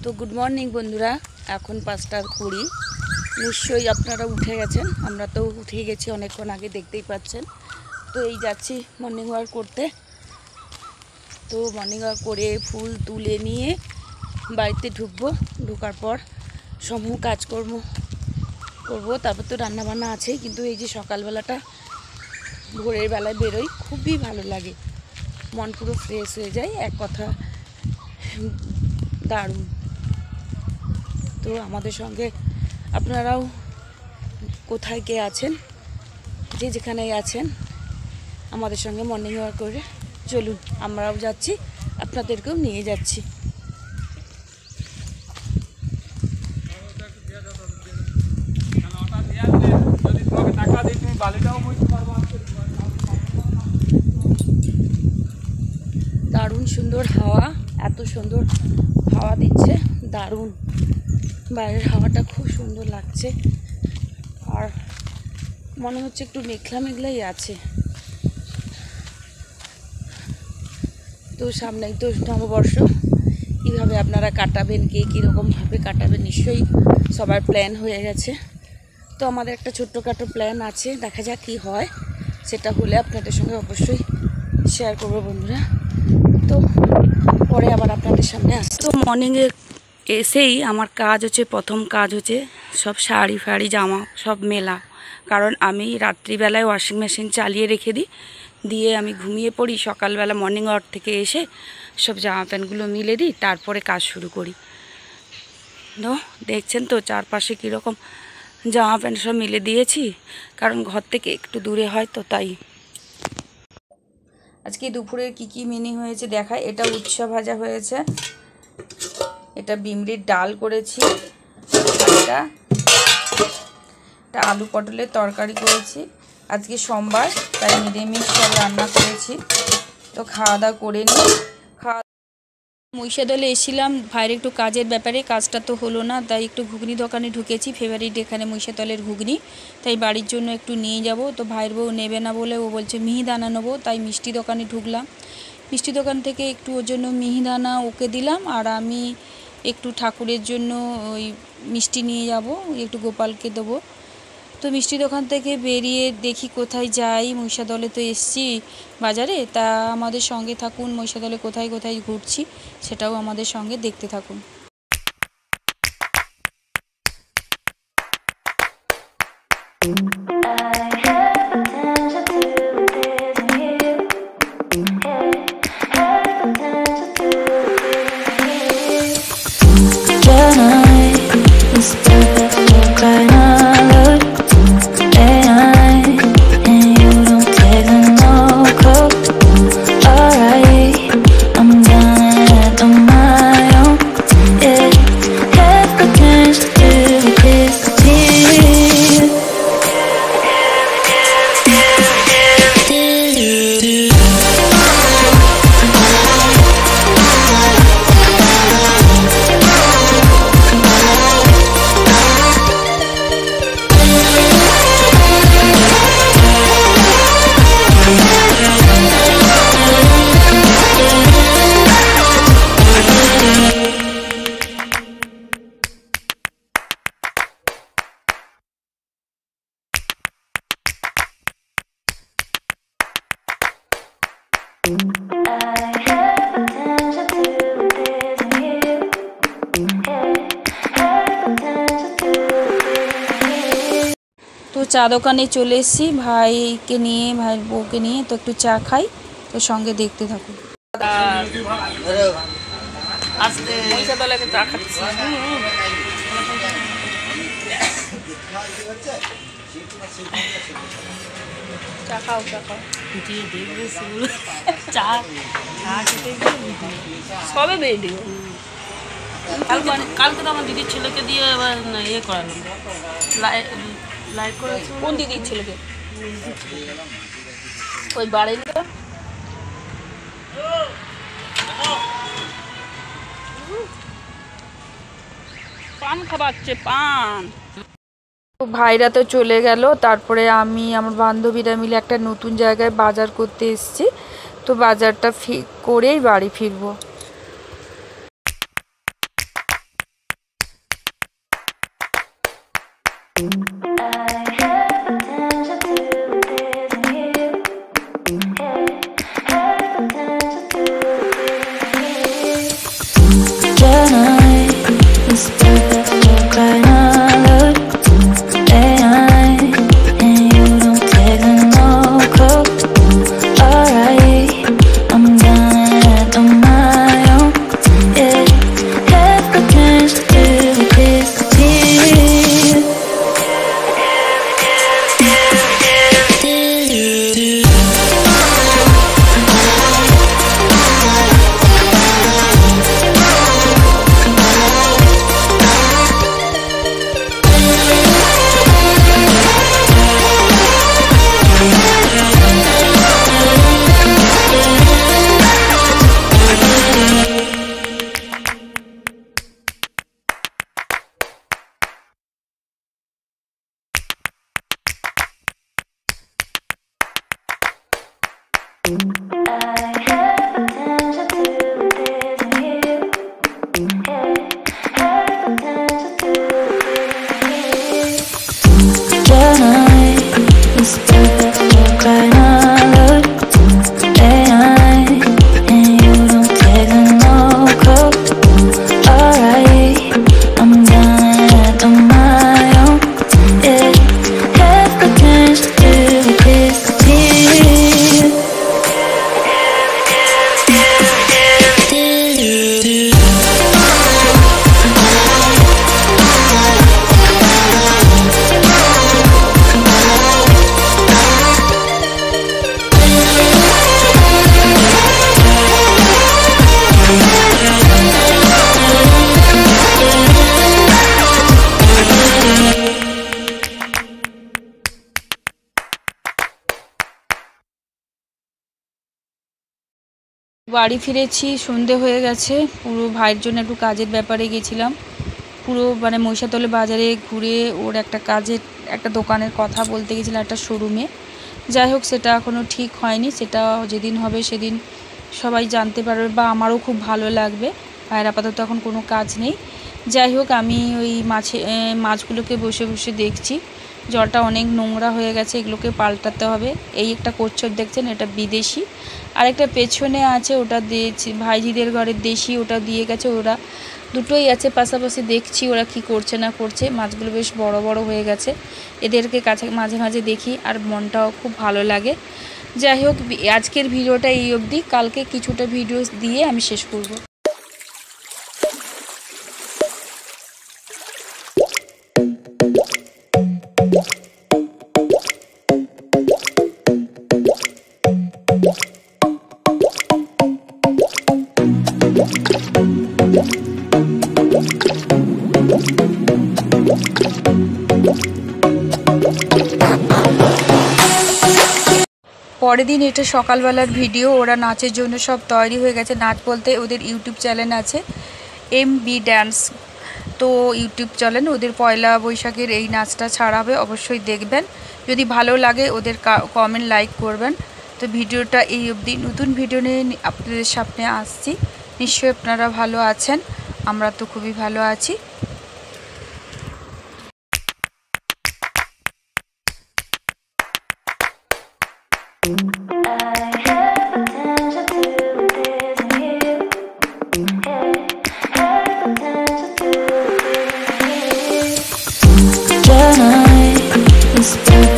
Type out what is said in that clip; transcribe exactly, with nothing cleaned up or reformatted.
তো good morning বন্ধুরা, এখন পাঁচটা কুড়ি। নিশ্চয়ই আপনারা উঠে গেছেন, আমরা তো উঠে গেছি অনেকক্ষণ আগে, দেখতেই পাচ্ছেন। তো এই যাচ্ছি মর্নিং ওয়াক করতে। তো মর্নিং ওয়াক করে ফুল তুলে নিয়ে বাড়িতে ঢুকবো। ঢোকার পর সমূহ কাজকর্ম করবো, তারপর তো রান্নাবান্না আছেই। কিন্তু এই যে সকালবেলাটা ভোরের বেলায় বেরোই, খুবই ভালো লাগে, মন পুরো ফ্রেশ হয়ে যায়, এক কথা দারুণ। তো আমাদের সঙ্গে আপনারাও কোথায় কে আছেন, যে যেখানেই আছেন, আমাদের সঙ্গে মর্নিং ওয়াক করে চলুন। আমরাও যাচ্ছি, আপনাদেরকেও নিয়ে যাচ্ছি। দারুণ সুন্দর হাওয়া, এত সুন্দর হাওয়া দিচ্ছে, দারুণ। বাইরের হাওয়াটা খুব সুন্দর লাগছে, আর মনে হচ্ছে একটু মেঘলা মেঘলাই আছে। তো সামনেই তো নববর্ষ, কীভাবে আপনারা কাটাবেন, কে কীরকমভাবে কাটাবেন, নিশ্চয়ই সবার প্ল্যান হয়ে গেছে। তো আমাদের একটা ছোট্টখাটো প্ল্যান আছে, দেখা যাক কী হয়। সেটা হলে আপনাদের সঙ্গে অবশ্যই শেয়ার করবো বন্ধুরা। তো পরে আবার আপনাদের সামনে আসছে। তো মর্নিংয়ে এসেই আমার কাজ হচ্ছে, প্রথম কাজ হচ্ছে সব শাড়ি ফাড়ি জামা সব মেলা। কারণ আমি রাত্রিবেলায় ওয়াশিং মেশিন চালিয়ে রেখে দিই, দিয়ে আমি ঘুমিয়ে পড়ি। সকালবেলা মর্নিং ওয়াক থেকে এসে সব জামা প্যান্টগুলো মিলে দিই, তারপরে কাজ শুরু করি। তো দেখছেন তো চারপাশে কীরকম জামা প্যান্ট সব মিলে দিয়েছি, কারণ ঘর থেকে একটু দূরে হয়, তো তাই। আজকে দুপুরে কি কি মেনু হয়েছে দেখায়। এটা উচ্ছা ভাজা হয়েছে, এটা বিমড়ির ডাল করেছি, এটা এটা আলু পটলের তরকারি করেছি। আজকে সোমবার, তাই নিরামিষ সব রান্না করেছি। তো খাওয়া দাওয়া করে নিই। খাওয়া মহিষাদলে এসেছিলাম ভাইয়ের একটু কাজের ব্যাপারে, কাজটা তো হলো না, তাই একটু ঘুগনি দোকানে ঢুকেছি। ফেভারিট এখানে মহিষাদলের ঘুগনি, তাই বাড়ির জন্য একটু নিয়ে যাব। তো ভাইয়ের বউ নেবে না বলে ও বলছে মিহিদানা নেবো, তাই মিষ্টি দোকানে ঢুকলাম। মিষ্টি দোকান থেকে একটু ওর জন্য মিহিদানা ওকে দিলাম, আর আমি একটু ঠাকুরের জন্য ওই মিষ্টি নিয়ে যাব, একটু গোপালকে দেবো। তো মিষ্টি দোকান থেকে বেরিয়ে দেখি কোথায় যাই। মহিষাদলে তো এসছি বাজারে, তা আমাদের সঙ্গে থাকুন। মহিষাদলে কোথায় কোথায় ঘুরছি সেটাও আমাদের সঙ্গে দেখতে থাকুন। তো চা দোকানে চলে এসেছি ভাইকে নিয়ে, ভাইয়ের বউকে নিয়ে। তো একটু চা খাই, তো সঙ্গে দেখতে থাকুন। আজকে মহিষাদলে চা খাচ্ছি। চা খাও, চা খাও। চা চা খেতে সবে বেরিয়ে দেবো। কালকে কালকে তো আমার দিদির ছেলেকে দিয়ে এবার ইয়ে করালাম, লাইট করেছে। কোন দিদির ছেলেকে? ওই বাড়িটা পান খাওয়াচ্ছে, পান। ভাইরা তো চলে গেল, তারপরে আমি আমার বান্ধবীরা মিলে একটা নতুন জায়গায় বাজার করতে এসেছি। তো বাজারটা করেই বাড়ি ফিরবো। বাড়ি ফিরেছি, সন্ধে হয়ে গেছে। পুরো ভাইয়ের জন্য একটু কাজের ব্যাপারে গেছিলাম, পুরো মানে মহিষাতলে বাজারে ঘুরে ওর একটা কাজের একটা দোকানের কথা বলতে গেছিলাম, একটা শোরুমে। যাই হোক, সেটা এখনও ঠিক হয়নি, সেটা যেদিন হবে সেদিন সবাই জানতে পারবে বা আমারও খুব ভালো লাগবে। ভাইয়ের আপাতত এখন কোনো কাজ নেই। যাই হোক, আমি ওই মাছে মাছগুলোকে বসে বসে দেখছি। জলটা অনেক নোংরা হয়ে গেছে, এগুলোকে পাল্টাতে হবে। এই একটা কচ্ছপ দেখছেন, এটা বিদেশি। আরেকটা পেছনে আছে, ওটা দিয়েছি ভাইজিদের ঘরের দেশি, ওটা দিয়ে গেছে। ওরা দুটোই আছে পাশাপাশি, দেখছি ওরা কি করছে না করছে। মাছগুলো বেশ বড় বড় হয়ে গেছে, এদেরকে কাছে মাঝে মাঝে দেখি আর মনটাও খুব ভালো লাগে। যাই হোক, আজকের ভিডিওটা এই অবধি। কালকে কিছুটা ভিডিও দিয়ে আমি শেষ করব। পরের দিন এটা সকালবেলার ভিডিও। ওরা নাচের জন্য সব তৈরি হয়ে গেছে। নাচ বলতে ওদের ইউটিউব চ্যানেল আছে, এম বি ড্যান্স। তো ইউটিউব চ্যানেল, ওদের পয়লা বৈশাখের এই নাচটা ছাড়াবে, অবশ্যই দেখবেন। যদি ভালো লাগে ওদের কমেন্ট লাইক করবেন। তো ভিডিওটা এই অবধি। নতুন ভিডিও নিয়ে আপনাদের সামনে আসছি। নিশ্চয়ই আপনারা ভালো আছেন, আমরা তো খুবই ভালো আছি। The night is